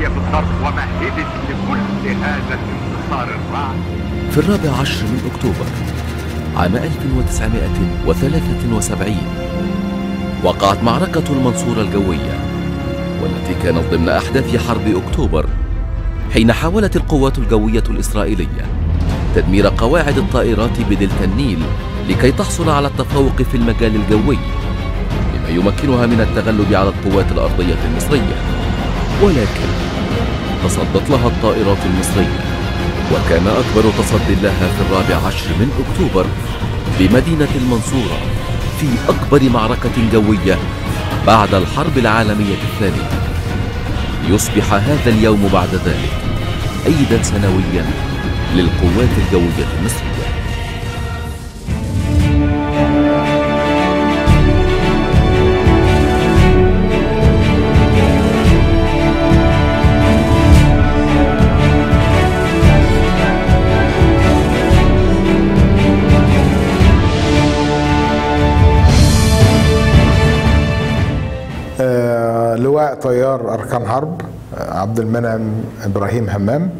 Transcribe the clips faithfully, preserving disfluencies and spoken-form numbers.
الضرب ومهدت لكل هذا الانتصار الرائع. في الرابع عشر من أكتوبر عام ألف وتسعمائة وثلاثة وسبعين وقعت معركة المنصورة الجوية، والتي كانت ضمن أحداث حرب أكتوبر، حين حاولت القوات الجوية الإسرائيلية تدمير قواعد الطائرات بدلتا النيل لكي تحصل على التفوق في المجال الجوي، بما يمكنها من التغلب على القوات الأرضية المصرية. ولكن تصدت لها الطائرات المصرية، وكان أكبر تصد لها في الرابع عشر من أكتوبر بمدينة المنصورة في أكبر معركة جوية بعد الحرب العالمية الثانية. يصبح هذا اليوم بعد ذلك عيدا سنويا للقوات الجوية المصرية. لواء طيار أركان حرب عبد المنعم إبراهيم همام.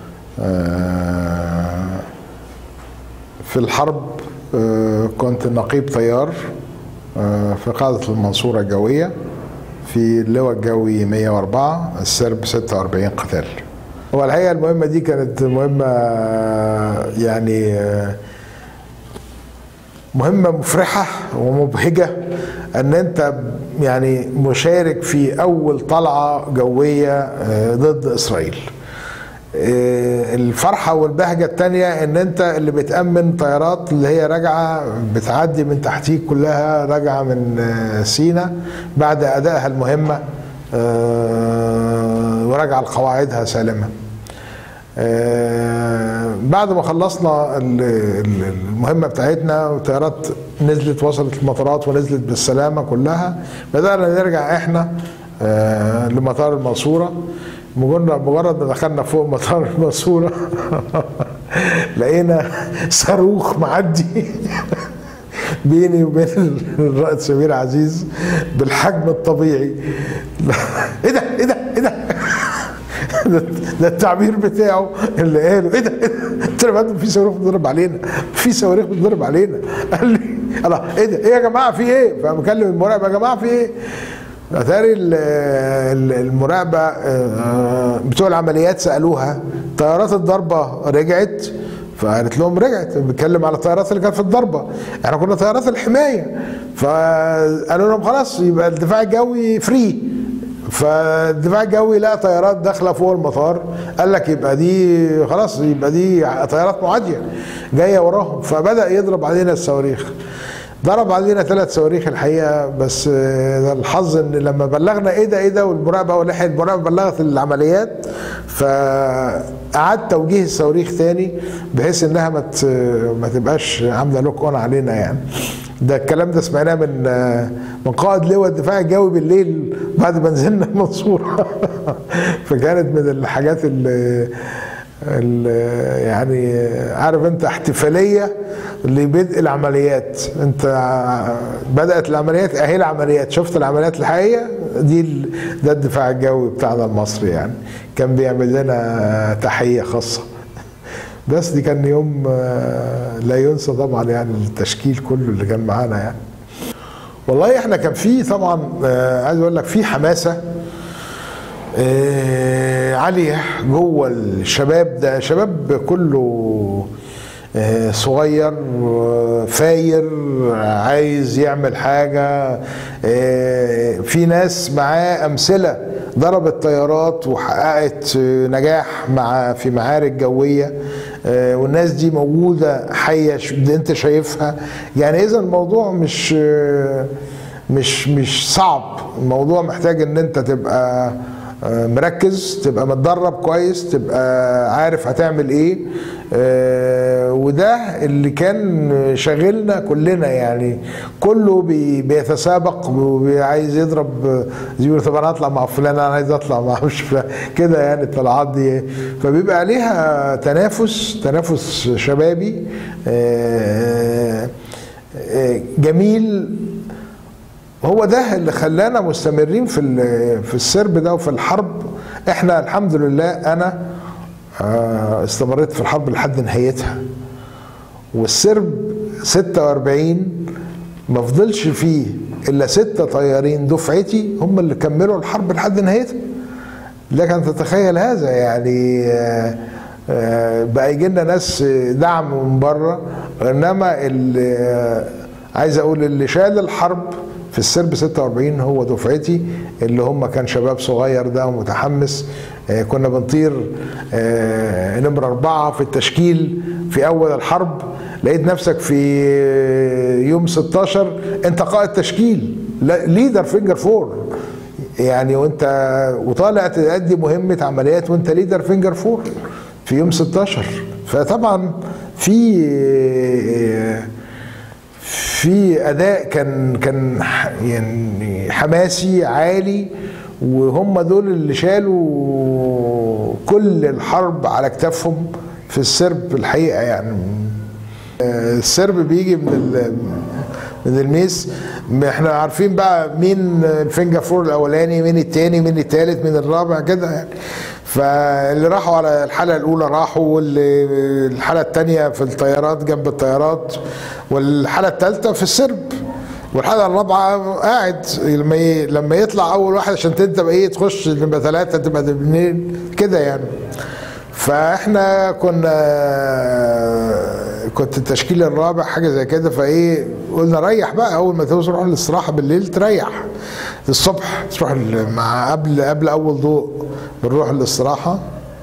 في الحرب كنت نقيب طيار في قاعدة المنصورة الجوية في اللواء الجوي مئة وأربعة، السرب ستة وأربعين قتال. هو الحقيقة المهمة دي كانت مهمة يعني مهمة مفرحة ومبهجة، ان انت يعني مشارك في اول طلعة جوية ضد اسرائيل. الفرحة والبهجة التانية ان انت اللي بتأمن طيارات اللي هي راجعة بتعدي من تحتيك كلها، راجعة من سيناء بعد ادائها المهمة وراجعة لقواعدها سالمة. بعد ما خلصنا المهمة بتاعتنا والطيارات نزلت وصلت المطارات ونزلت بالسلامة كلها، بدأنا نرجع احنا لمطار المنصورة. مجرد ما دخلنا فوق مطار المنصورة لقينا صاروخ معدي بيني وبين الرائد سمير عزيز بالحجم الطبيعي. ايه ده ايه ده ايه ده ده التعبير بتاعه اللي قاله ايه ده ايه ده قلت له في صاروخ بيتضرب علينا، في صواريخ بتضرب علينا. قال لي الله ايه ده ايه يا جماعه في ايه؟ فبكلم المراقبه يا جماعه في ايه؟ اتاري المراقبه بتوع العمليات سالوها طيارات الضربه رجعت؟ فقالت لهم رجعت. بيتكلم على الطيارات اللي كانت في الضربه، احنا كنا طيارات الحمايه. فقالوا لهم خلاص يبقى الدفاع الجوي فري. فالدفاع الجوي لقى طيارات داخله فوق المطار، قال لك يبقى دي خلاص يبقى دي طيارات معاديه جايه وراهم، فبدا يضرب علينا الصواريخ. ضرب علينا ثلاث صواريخ الحقيقه، بس الحظ ان لما بلغنا ايه ده ايه ده والمراقبه ولحق المراقبه بلغت العمليات، فاعاد توجيه الصواريخ تاني بحيث انها ما ما تبقاش عامله لوك اون علينا يعني. ده الكلام ده سمعناه من من قائد لواء الدفاع الجوي بالليل بعد ما نزلنا المنصوره. فكانت من الحاجات اللي, اللي يعني عارف انت احتفاليه لبدء العمليات. انت بدات العمليات اهي العمليات، شفت العمليات الحقيقيه دي، ده الدفاع الجوي بتاعنا المصري يعني. كان بيعمل لنا تحيه خاصه. بس دي كان يوم لا ينسى طبعا يعني، التشكيل كله اللي كان معانا يعني. والله احنا كان في طبعا عايز اقول لك في حماسه عاليه جوه الشباب. ده شباب كله صغير فاير عايز يعمل حاجه. في ناس معاه امثله ضربت طيارات وحققت نجاح مع في معارك جويه، والناس دي موجوده حيه انت شايفها يعني. اذا الموضوع مش مش مش صعب، الموضوع محتاج ان انت تبقى مركز، تبقى متدرب كويس، تبقى عارف هتعمل ايه. وده اللي كان شاغلنا كلنا يعني. كله بيتسابق وعايز يضرب زي طب انا اطلع مع فلان، انا عايز اطلع مع مش فلان كده يعني. الطلعات دي فبيبقى عليها تنافس تنافس شبابي جميل. هو ده اللي خلانا مستمرين في في السرب ده وفي الحرب، احنا الحمد لله انا استمريت في الحرب لحد نهايتها، والسرب ستة وأربعين ما فضلش فيه الا ستة طيارين دفعتي هم اللي كملوا الحرب لحد نهايتها. لكن تتخيل هذا يعني بقى يجي لنا ناس دعم من بره، انما اللي عايز اقول اللي شال الحرب في السرب ستة وأربعين هو دفعتي، اللي هم كان شباب صغير ده ومتحمس. كنا بنطير نمرة أربعة في التشكيل في أول الحرب، لقيت نفسك في يوم ستاشر أنت قائد تشكيل ليدر فينجر فور يعني، وأنت وطالع تأدي مهمة عمليات وأنت ليدر فينجر فور في يوم ستاشر. فطبعا في في اداء كان كان يعني حماسي عالي، وهم دول اللي شالوا كل الحرب على كتافهم في السرب الحقيقه. يعني السرب بيجي من من الميس، احنا عارفين بقى مين الفينجر فور الاولاني، مين الثاني، مين الثالث، مين الرابع كده يعني. فاللي راحوا على الحلقه الاولى راحوا، واللي الحلقه الثانيه في الطيارات جنب الطيارات، والحلقه الثالثه في السرب، والحلقه الرابعه قاعد لما لما يطلع اول واحد عشان تبقى ايه تخش تبقى ثلاثه تبقى اثنين كده يعني. فاحنا كنا كنت التشكيل الرابع حاجه زي كده، فايه قلنا ريح بقى، اول ما توصل روح الاستراحه بالليل تريح، الصبح تروح مع قبل قبل اول ضوء بنروح الاستراحه.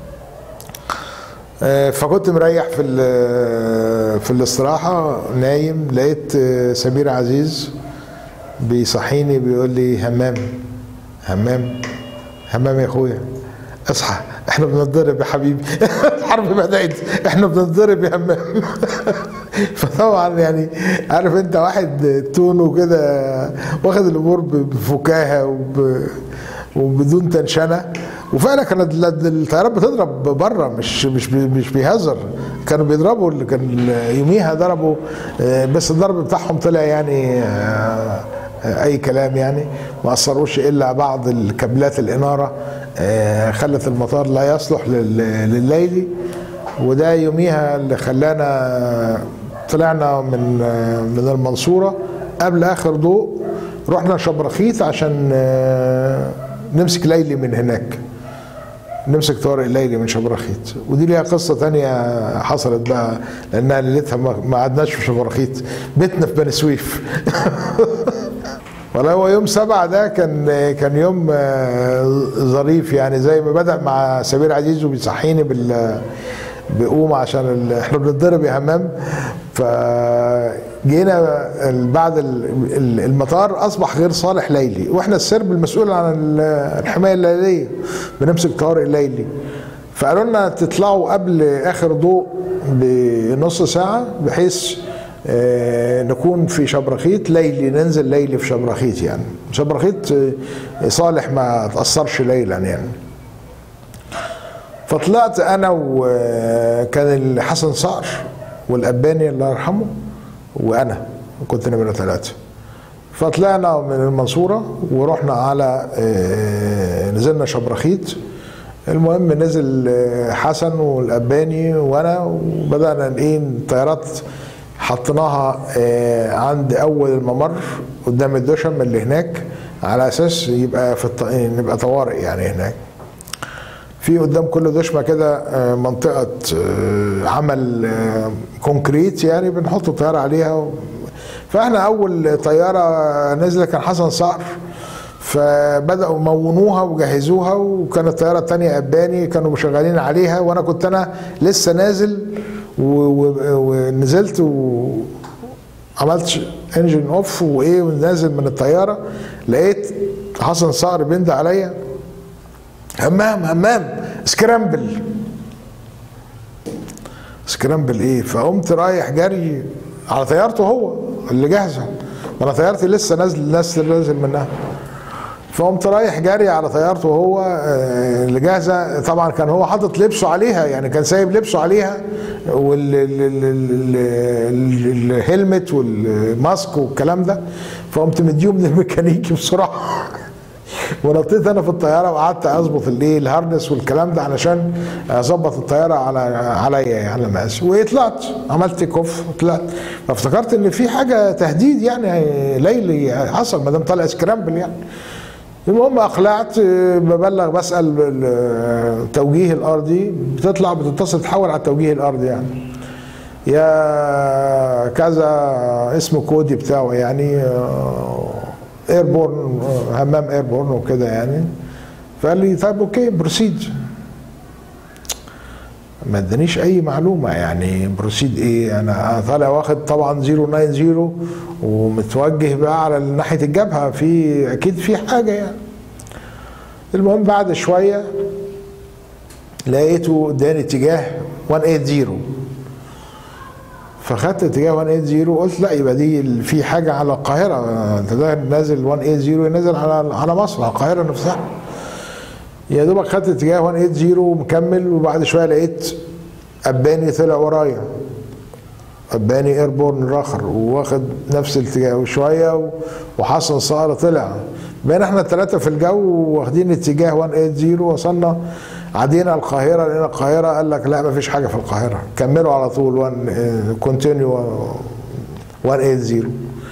فكنت مريح في في الاستراحه نايم، لقيت سمير عزيز بيصحيني بيقول لي همام همام همام يا اخويا اصحى، احنا بنتضرب يا حبيبي الحرب بدأت، احنا بنتضرب يا همام فطبعا يعني عارف انت واحد تونه كده واخد الامور بفكاهه وب... وبدون تنشنه، وفعلا كانت الطيارات بتضرب بره، مش مش مش بيهزر، كانوا بيضربوا اللي كان يوميها ضربوا، بس الضرب بتاعهم طلع يعني اي كلام يعني، ما اثروش الا بعض الكابلات الاناره خلت المطار لا يصلح للليلي، وده يوميها اللي خلانا طلعنا من من المنصوره قبل اخر ضوء، رحنا شبرخيت عشان نمسك ليلي من هناك، نمسك طارق ليلي من شبرخيت، ودي ليها قصه ثانيه حصلت بقى لانها ليلتها ما قعدناش في شبرخيت، بيتنا في بني سويف والله هو يوم سبعة ده كان كان يوم ظريف يعني، زي ما بدأ مع سمير عزيز وبيصحيني بال بقوم عشان احنا بنتضرب يا همام. فجينا بعد المطار اصبح غير صالح ليلي، واحنا السرب المسؤول عن الحمايه الليليه بنمسك طارق ليلي، فقالوا لنا تطلعوا قبل اخر ضوء بنص ساعه بحيث نكون في شبرخيت ليلي، ننزل ليلي في شبرخيت يعني، شبرخيت صالح ما تأثرش ليلا يعني. فطلعت انا وكان حسن صقر والأباني الله يرحمه وانا كنت نمرة ثلاثة، فطلعنا من المنصورة ورحنا على نزلنا شبرخيت. المهم نزل حسن والأباني وانا، وبدأنا ايه الطيارات حطيناها عند اول الممر قدام الدشم اللي هناك على اساس يبقى في الط... نبقى طوارئ يعني. هناك في قدام كل دشمه كده منطقه عمل كونكريت يعني بنحط الطياره عليها و... فاحنا اول طياره نزلت كان حسن صقر، فبداوا مونوها وجهزوها، وكانت الطياره الثانيه اباني كانوا شغالين عليها، وانا كنت انا لسه نازل ونزلت وعملت انجن اوف وايه ونازل من الطياره، لقيت حسن صقر بيند عليا همام همام سكرامبل سكرامبل ايه، فقمت رايح جري على طيارته هو اللي جاهزه، وانا طيارتي لسه نازل نازل نازل منها، فقمت رايح جري على طيارته هو اللي جاهزه. طبعا كان هو حاطط لبسه عليها يعني، كان سايب لبسه عليها والهلمت والماسك والكلام ده، فقمت مديهم للميكانيكي بسرعه ونطيت انا في الطياره وقعدت اظبط الايه الهارنس والكلام ده علشان اظبط الطياره على عليا يعني المقاس، وطلعت عملت كوف وطلعت. فافتكرت ان في حاجه تهديد يعني ليلي حصل ما دام طالع سكرامبل يعني. المهم اقلعت، ببلغ بسال التوجيه الارضي، بتطلع بتتصل تحول على التوجيه الارضي يعني يا كذا اسم كودي بتاعه يعني ايربورن همام ايربورن وكده يعني. فقال لي طيب اوكي بروسيد. ما ادانيش اي معلومه يعني بروسيد ايه. انا طالع واخد طبعا صفر تسعة صفر ومتوجه بقى على ناحيه الجبهه، في اكيد في حاجه يعني. المهم بعد شويه لقيته اداني اتجاه مية وثمانين، فخدت اتجاه مية وثمانين وقلت لا يبقى دي في حاجه على القاهره، انت ده نازل مية وثمانين نازل على على مصر على القاهره نفسها. يا دوبك خدت اتجاه مية وثمانين ومكمل، وبعد شويه لقيت اباني طلع ورايا، اباني ايربورن الاخر واخد نفس الاتجاه، وشويه وحسن صقر طلع، بقينا احنا الثلاثه في الجو واخدين اتجاه مية وثمانين. وصلنا عدينا القاهره، لقينا القاهره قال لك لا ما فيش حاجه في القاهره، كملوا على طول كونتينيو مية وثمانين.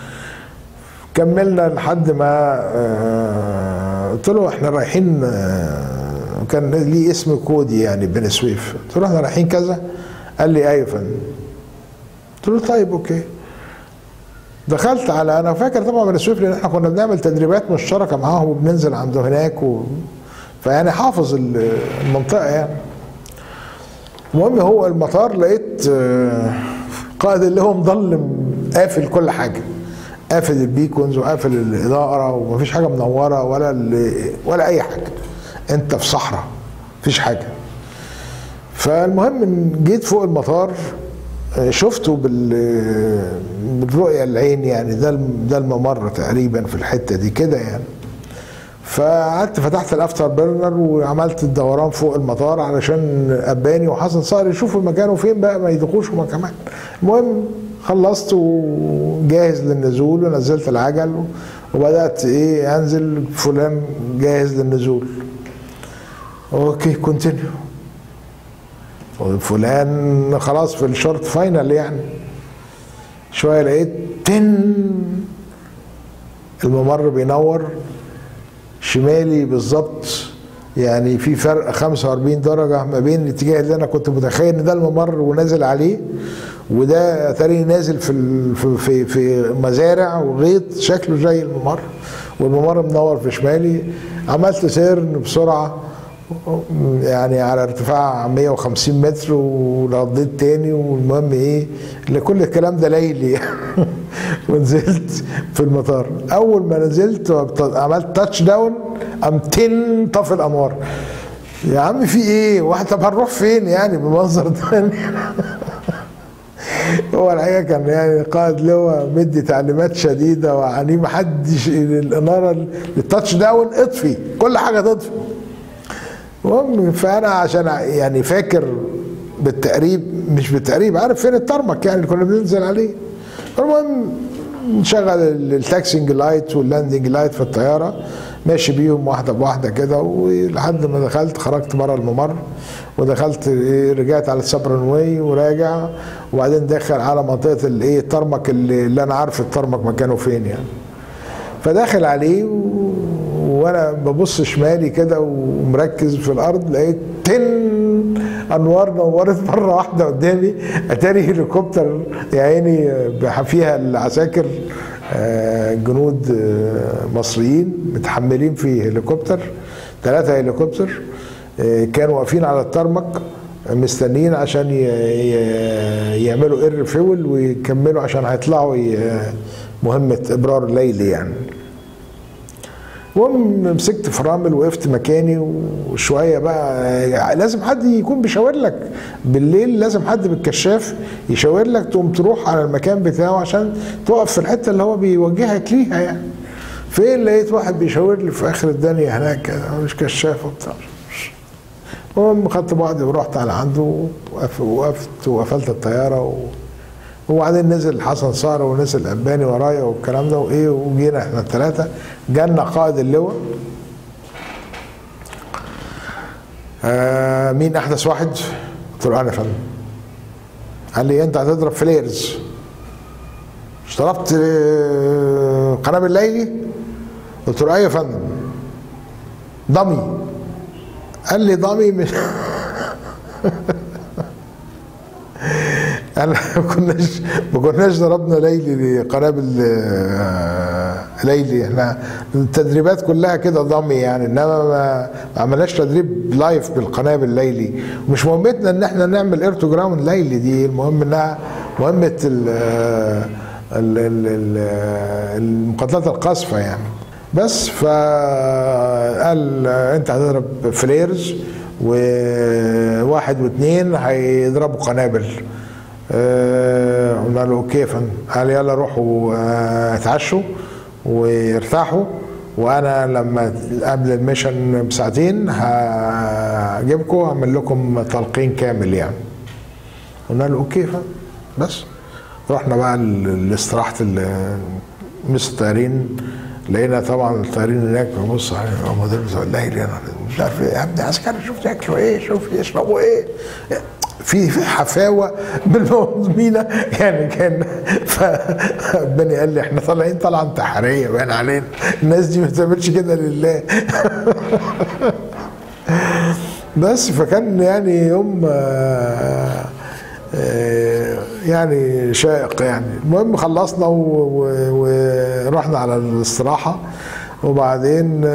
كملنا لحد ما قلت له احنا رايحين، كان ليه اسم كودي يعني بني سويف، قلت له احنا رايحين كذا، قال لي ايوه فندم. قلت له طيب اوكي. دخلت على، انا فاكر طبعا بني سويف لان احنا كنا بنعمل تدريبات مشتركه معاهم وبننزل عنده هناك و... فيعني حافظ المنطقه يعني. المهم هو المطار لقيت قائد اللي هو مضلم قافل كل حاجه، قافل البيكونز وقافل الاضاءه ومفيش حاجه منوره ولا ولا اي حاجه، انت في صحراء مفيش حاجه. فالمهم جيت فوق المطار شفته بالرؤيه العين يعني، ده ده الممر تقريبا في الحته دي كده يعني. فقعدت فتحت الافتر بيرنر وعملت الدوران فوق المطار علشان اباني وحسن صقر يشوفوا مكانه فين بقى ما يدقوش هما كمان. المهم خلصت وجاهز للنزول ونزلت العجل وبدات ايه انزل، فلان جاهز للنزول، اوكي كونتينيو، فلان خلاص في الشورت فاينل يعني. شويه لقيت تن الممر بينور شمالي بالظبط، يعني في فرق خمسة وأربعين درجه ما بين الاتجاه اللي انا كنت متخيل ان ده الممر ونازل عليه، وده تاني نازل في في في مزارع وغيط شكله زي الممر، والممر منور في شمالي. عملت سيرن بسرعه يعني على ارتفاع مية وخمسين متر ورديت تاني، والمهم ايه اللي كل الكلام ده ليلي ونزلت في المطار. اول ما نزلت عملت تاتش داون قمت طفي الانوار. يا عم في ايه؟ واحد طب هنروح فين يعني بمنظر ده؟ هو الحقيقه كان يعني قائد لواء مدي تعليمات شديده وعني ما حدش الاناره التاتش داون اطفي كل حاجه تطفي. المهم فانا عشان يعني فاكر بالتقريب مش بالتقريب عارف فين الترمك يعني اللي كنا بننزل عليه. المهم نشغل التاكسينج لايت واللاندنج لايت في الطياره، ماشي بيهم واحده بواحده كده، ولحد ما دخلت خرجت بره الممر ودخلت رجعت على السبرن واي وراجع، وبعدين داخل على منطقه الايه الترمك اللي, اللي انا عارف الترمك مكانه فين يعني. فداخل عليه و... وانا ببص شمالي كده ومركز في الارض، لقيت تن انوار نورت مره واحده قدامي، اتاري هليكوبتر يا عيني فيها العساكر جنود مصريين متحملين في هليكوبتر، ثلاثه هليكوبتر كانوا واقفين على الترمك مستنيين عشان يعملوا اير فيول ويكملوا عشان هيطلعوا مهمه ابرار ليلي يعني. المهم مسكت فرامل وقفت مكاني، وشويه بقى لازم حد يكون بيشاور لك بالليل، لازم حد بالكشاف يشاور لك تقوم تروح على المكان بتاعه عشان تقف في الحته اللي هو بيوجهك ليها يعني. فين لقيت واحد بيشاور لي في اخر الدنيا هناك كده مش كشاف وبتاع. المهم خدت بعضي ورحت على عنده وقفت وقفلت الطياره و... وبعدين نزل حسن صقر ونزل اباني ورايا والكلام ده وايه، وجينا احنا الثلاثه. جالنا قائد اللواء آه مين احدث واحد؟ قلت له انا يا فندم. قال لي انت هتضرب فليرز، اشتركت قنابل ليلي؟ قلت له ايوه يا فندم. ضمي؟ قال لي ضمي مش انا ما كناش ما كناش ضربنا ليلي قنابل ليلي، احنا التدريبات كلها كده ضمي يعني، انما ما عملناش تدريب لايف بالقنابل ليلي. ومش مهمتنا ان احنا نعمل اير تو جراوند ليلي، دي المهم انها مهمه المقاتلات القاصفه يعني. بس فقال انت هتضرب فليرز وواحد واثنين هيضربوا قنابل. أه قلنا له اوكي يا فندم. قال يلا روحوا اتعشوا وارتاحوا، وانا لما قبل الميشن بساعتين هجيبكم اعمل لكم تلقين كامل يعني. قلنا له اوكي يا فندم. بس رحنا بقى لاستراحه مس الطيارين، لقينا طبعا الطيارين هناك ببص على المدير بتاع الليل، انا مش عارف ايه يا ابني عسكري، شوف ياكلوا ايه، شوف يشربوا ايه، في في حفاوه بالموضوع يعني. كان فبني قال لي احنا طالعين طالعه انتحاريه باين علينا، الناس دي ما بتعملش كده لله. بس فكان يعني يوم يعني شائق يعني. المهم خلصنا ورحنا على الاستراحه، وبعدين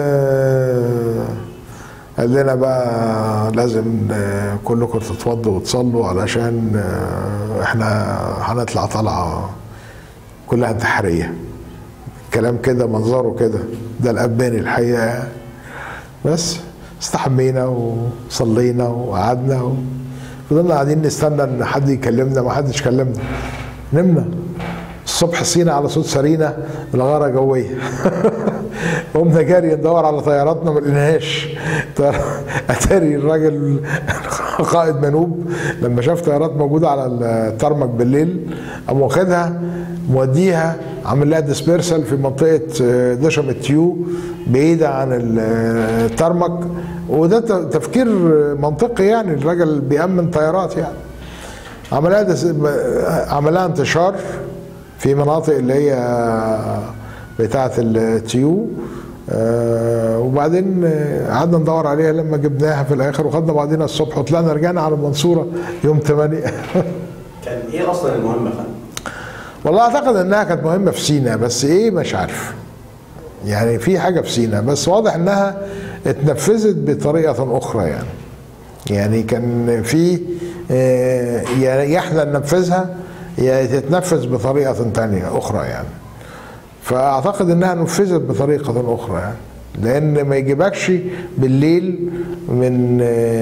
قال لنا بقى لازم كلكم تتوضوا وتصلوا علشان احنا هنطلع طلعه كلها انتحاريه. كلام كده منظره كده، ده الأباني الحقيقه. بس استحمينا وصلينا وقعدنا، فضلنا قاعدين نستنى ان حد يكلمنا، ما حدش كلمنا. نمنا الصبح صينا على صوت سرينا الغاره جويه. قمنا جاري ندور على طياراتنا ما لقيناهاش. اتاري الراجل قائد منوب لما شاف طيارات موجوده على الترمك بالليل قام واخدها موديها عامل لها ديسبيرسال في منطقه دشم التيو بعيده عن الترمك. وده تفكير منطقي يعني، الراجل بيأمن طيارات يعني. عملها عملها انتشار في مناطق اللي هي بتاعه التيو. آه وبعدين قعدنا ندور عليها لما جبناها في الاخر، وخدنا بعضنا الصبح وطلعنا رجعنا على المنصوره يوم ثمانية. كان ايه اصلا المهمه فندم؟ والله اعتقد انها كانت مهمه في سيناء، بس ايه مش عارف يعني. في حاجه في سيناء بس واضح انها اتنفذت بطريقه اخرى يعني. يعني كان في آه يا احنا ننفذها يا تتنفذ بطريقه ثانيه اخرى يعني. فاعتقد انها نفذت بطريقه اخرى يعني، لان ما يجيبكش بالليل من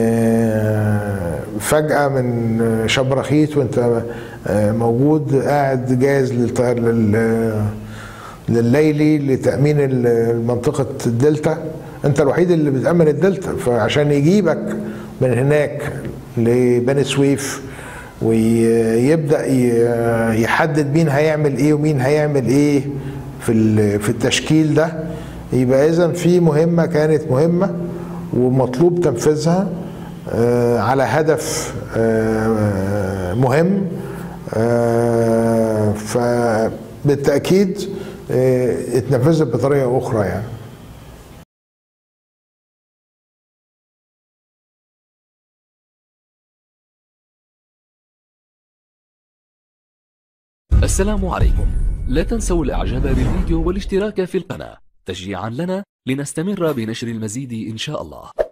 فجاه من شبرخيت وانت موجود قاعد جاهز للطيار لليلي لتامين منطقه الدلتا. انت الوحيد اللي بتامن الدلتا، فعشان يجيبك من هناك لبني سويف ويبدا يحدد مين هيعمل ايه ومين هيعمل ايه في في التشكيل ده، يبقى اذا في مهمه كانت مهمه ومطلوب تنفيذها على هدف مهم. فبالتاكيد اتنفذت بطريقه اخرى يعني. السلام عليكم. لا تنسوا الاعجاب بالفيديو والاشتراك في القناة تشجيعا لنا لنستمر بنشر المزيد ان شاء الله.